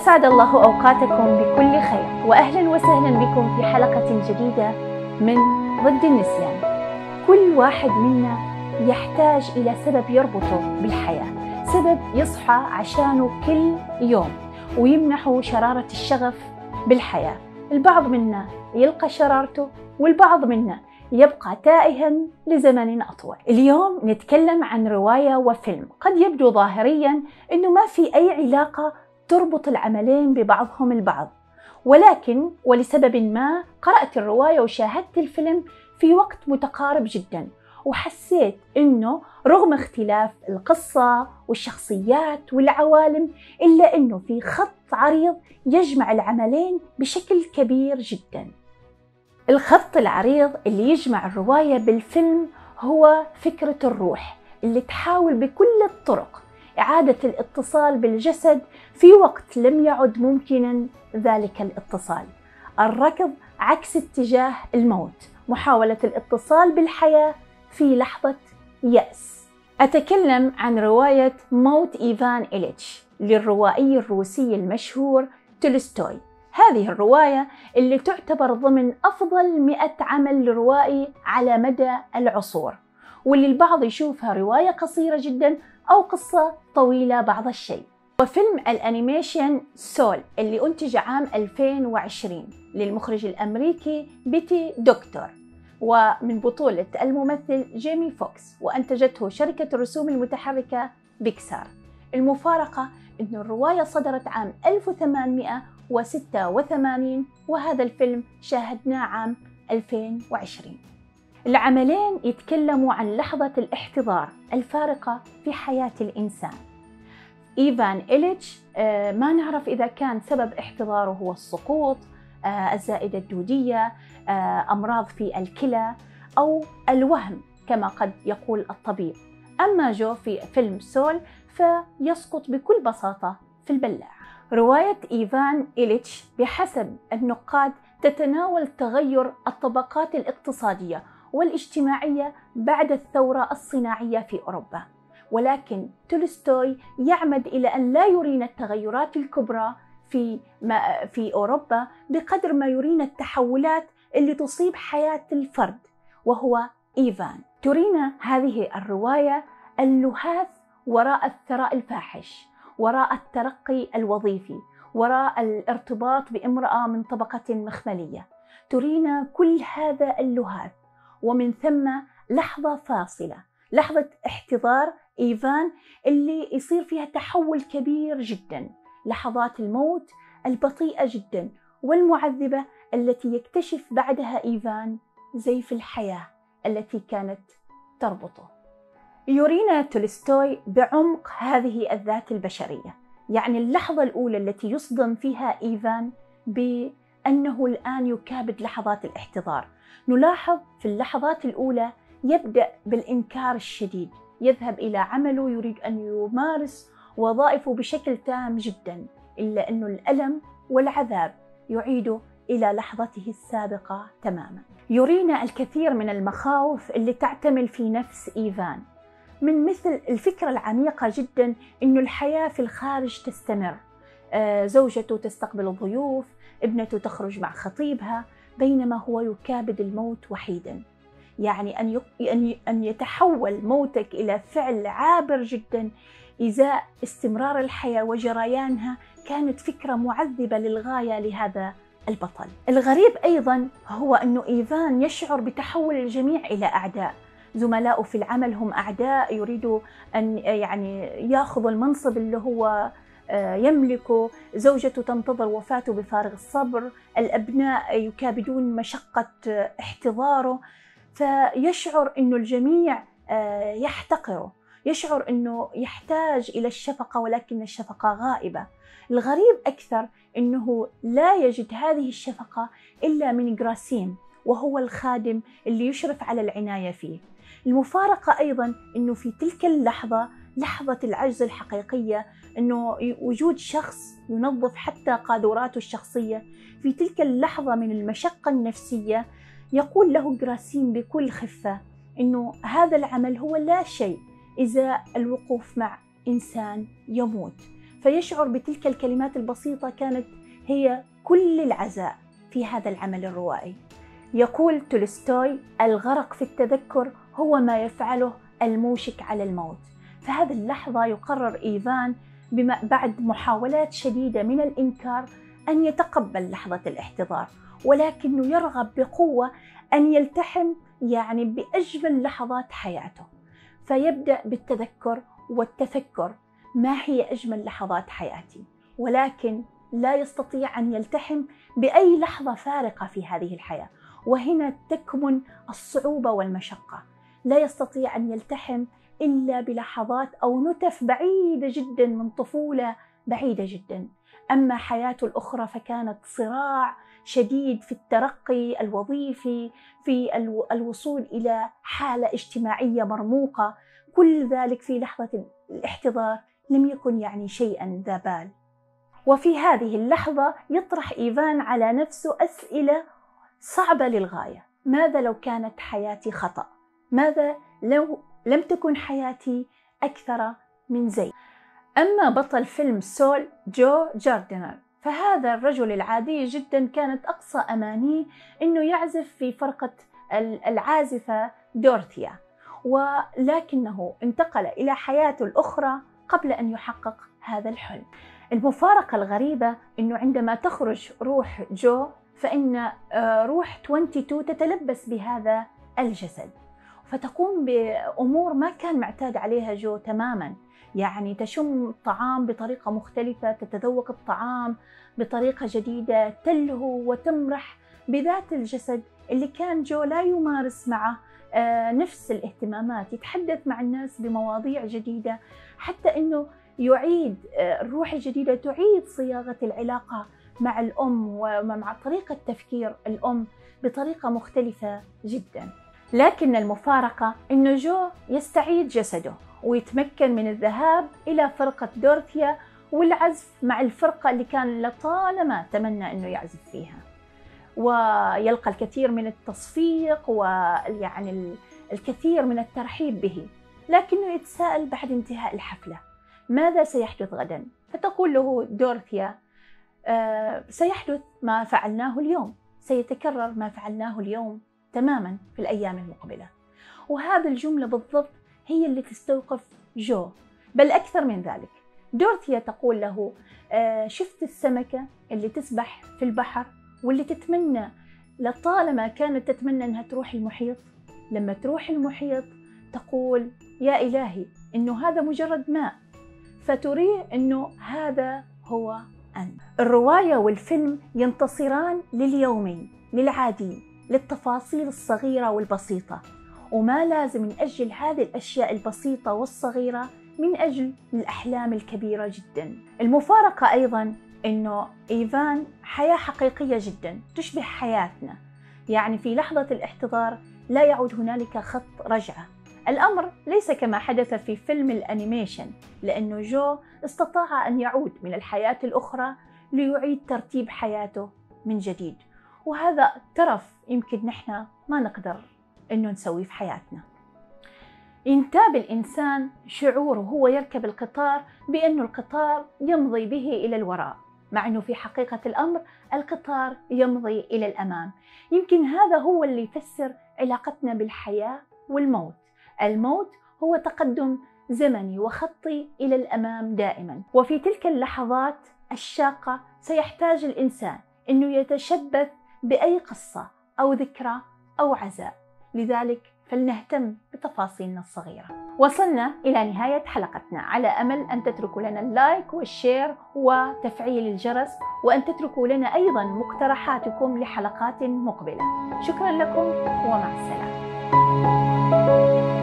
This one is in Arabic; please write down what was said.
أسعد الله أوقاتكم بكل خير، وأهلا وسهلا بكم في حلقة جديدة من ضد النسيان. كل واحد منا يحتاج إلى سبب يربطه بالحياة، سبب يصحى عشانه كل يوم ويمنحه شرارة الشغف بالحياة. البعض منا يلقى شرارته، والبعض منا يبقى تائها لزمن أطول. اليوم نتكلم عن رواية وفيلم قد يبدو ظاهريا أنه ما في أي علاقة تربط العملين ببعضهم البعض، ولكن ولسبب ما قرأت الرواية وشاهدت الفيلم في وقت متقارب جدا، وحسيت أنه رغم اختلاف القصة والشخصيات والعوالم إلا أنه في خط عريض يجمع العملين بشكل كبير جدا. الخط العريض اللي يجمع الرواية بالفيلم هو فكرة الروح اللي تحاول بكل الطرق إعادة الاتصال بالجسد في وقت لم يعد ممكنا ذلك الاتصال. الركض عكس اتجاه الموت، محاولة الاتصال بالحياة في لحظة يأس. أتكلم عن رواية موت إيفان إليتش للروائي الروسي المشهور تولستوي. هذه الرواية اللي تعتبر ضمن أفضل 100 عمل روائي على مدى العصور، واللي البعض يشوفها رواية قصيرة جدا أو قصة طويلة بعض الشيء. وفيلم الأنيميشن سول اللي أنتج عام 2020 للمخرج الأمريكي بيتي دوكتور، ومن بطولة الممثل جيمي فوكس، وأنتجته شركة الرسوم المتحركة بيكسار. المفارقة أن الرواية صدرت عام 1886 وهذا الفيلم شاهدناه عام 2020. العملين يتكلموا عن لحظة الاحتضار الفارقة في حياة الإنسان. إيفان إليتش ما نعرف إذا كان سبب احتضاره هو السقوط، الزائدة الدودية، أمراض في الكلى، أو الوهم كما قد يقول الطبيب. أما جو في فيلم سول فيسقط بكل بساطة في البلاعة. رواية إيفان إليتش بحسب النقاد تتناول تغير الطبقات الاقتصادية والاجتماعية بعد الثورة الصناعية في أوروبا، ولكن تولستوي يعمد إلى أن لا يرينا التغيرات الكبرى في أوروبا بقدر ما يرينا التحولات اللي تصيب حياة الفرد وهو إيفان. ترينا هذه الرواية اللهاث وراء الثراء الفاحش، وراء الترقي الوظيفي، وراء الارتباط بامرأة من طبقة مخملية. ترينا كل هذا اللهاث، ومن ثم لحظة فاصلة، لحظة احتضار إيفان اللي يصير فيها تحول كبير جدا، لحظات الموت البطيئة جدا والمعذبة التي يكتشف بعدها إيفان زيف الحياة التي كانت تربطه. يرينا تولستوي بعمق هذه الذات البشرية، يعني اللحظة الأولى التي يصدم فيها إيفان بأنه الآن يكابد لحظات الاحتضار. نلاحظ في اللحظات الأولى يبدأ بالإنكار الشديد، يذهب إلى عمله، يريد أن يمارس وظائفه بشكل تام جدا، إلا أن الألم والعذاب يعيده إلى لحظته السابقة تماما. يرينا الكثير من المخاوف اللي تعتمل في نفس إيفان، من مثل الفكرة العميقة جدا أن الحياة في الخارج تستمر، زوجته تستقبل الضيوف، ابنته تخرج مع خطيبها، بينما هو يكابد الموت وحيدا. يعني أن يتحول موتك إلى فعل عابر جدا إزاء استمرار الحياة وجريانها كانت فكرة معذبة للغاية لهذا البطل. الغريب أيضا هو أن إيفان يشعر بتحول الجميع إلى أعداء. زملاؤه في العمل هم أعداء، يريدوا أن يأخذوا المنصب اللي هو يملكه، زوجته تنتظر وفاته بفارغ الصبر، الأبناء يكابدون مشقة احتضاره، فيشعر أنه الجميع يحتقره، يشعر أنه يحتاج إلى الشفقة ولكن الشفقة غائبة. الغريب أكثر أنه لا يجد هذه الشفقة إلا من جراسيم، وهو الخادم اللي يشرف على العناية فيه. المفارقة أيضا أنه في تلك اللحظة، لحظة العجز الحقيقية، أنه وجود شخص ينظف حتى قاذوراته الشخصية، في تلك اللحظة من المشقة النفسية يقول له جراسيم بكل خفة أنه هذا العمل هو لا شيء إزاء الوقوف مع إنسان يموت. فيشعر بتلك الكلمات البسيطة كانت هي كل العزاء في هذا العمل الروائي. يقول تولستوي: الغرق في التذكر هو ما يفعله الموشك على الموت. فهذه اللحظة يقرر إيفان بعد محاولات شديدة من الإنكار أن يتقبل لحظة الاحتضار، ولكنه يرغب بقوة أن يلتحم بأجمل لحظات حياته. فيبدأ بالتذكر والتفكر: ما هي أجمل لحظات حياتي؟ ولكن لا يستطيع أن يلتحم بأي لحظة فارقة في هذه الحياة، وهنا تكمن الصعوبة والمشقة. لا يستطيع أن يلتحم إلا بلحظات أو نتف بعيدة جدا من طفولة بعيدة جدا. أما حياته الأخرى فكانت صراع شديد في الترقي الوظيفي، في الوصول إلى حالة اجتماعية مرموقة. كل ذلك في لحظة الاحتضار لم يكن شيئا ذا بال. وفي هذه اللحظة يطرح إيفان على نفسه أسئلة صعبة للغاية: ماذا لو كانت حياتي خطأ؟ ماذا لو لم تكن حياتي أكثر من زين؟ أما بطل فيلم سول جو جاردينر، فهذا الرجل العادي جدا كانت أقصى أمانيه أنه يعزف في فرقة العازفة دورثيا، ولكنه انتقل إلى حياته الأخرى قبل أن يحقق هذا الحلم. المفارقة الغريبة أنه عندما تخرج روح جو فإن روح 22 تتلبس بهذا الجسد، فتقوم بأمور ما كان معتاد عليها جو تماما. تشم الطعام بطريقة مختلفة، تتذوق الطعام بطريقة جديدة، تلهو وتمرح بذات الجسد اللي كان جو لا يمارس معه نفس الاهتمامات. يتحدث مع الناس بمواضيع جديدة، حتى أنه يعيد الروح الجديدة تعيد صياغة العلاقة مع الأم ومع طريقة تفكير الأم بطريقة مختلفة جدا. لكن المفارقة أنه جو يستعيد جسده ويتمكن من الذهاب إلى فرقة دورثيا والعزف مع الفرقة اللي كان لطالما تمنى أنه يعزف فيها، ويلقى الكثير من التصفيق الكثير من الترحيب به. لكنه يتساءل بعد انتهاء الحفلة: ماذا سيحدث غدا؟ فتقول له دورثيا: سيحدث ما فعلناه اليوم، سيتكرر ما فعلناه اليوم تماما في الأيام المقبلة. وهذه الجملة بالضبط هي اللي تستوقف جو، بل أكثر من ذلك. دورثيا تقول له: شفت السمكة اللي تسبح في البحر واللي تتمنى لطالما كانت تتمنى أنها تروح المحيط؟ لما تروح المحيط تقول: يا إلهي إنه هذا مجرد ماء، فتريه إنه هذا هو أنت. الرواية والفيلم ينتصران لليومي، للعادي، للتفاصيل الصغيرة والبسيطة، وما لازم من أجل هذه الأشياء البسيطة والصغيرة من أجل الأحلام الكبيرة جدا. المفارقة أيضا إنه إيفان حياة حقيقية جدا تشبه حياتنا. في لحظة الاحتضار لا يعود هنالك خط رجعة. الأمر ليس كما حدث في فيلم الأنيميشن، لأنه جو استطاع أن يعود من الحياة الأخرى ليعيد ترتيب حياته من جديد، وهذا ترف يمكن نحن ما نقدر إنه نسويه في حياتنا. ينتاب الإنسان شعوره هو يركب القطار بأنه القطار يمضي به إلى الوراء، مع أنه في حقيقة الأمر القطار يمضي إلى الأمام. يمكن هذا هو اللي يفسر علاقتنا بالحياة والموت. الموت هو تقدم زمني وخطي إلى الأمام دائما، وفي تلك اللحظات الشاقة سيحتاج الإنسان أنه يتشبث بأي قصة أو ذكرى أو عزاء. لذلك فلنهتم بتفاصيلنا الصغيرة. وصلنا إلى نهاية حلقتنا، على أمل أن تتركوا لنا اللايك والشير وتفعيل الجرس، وأن تتركوا لنا أيضا مقترحاتكم لحلقات مقبلة. شكرا لكم ومع السلامة.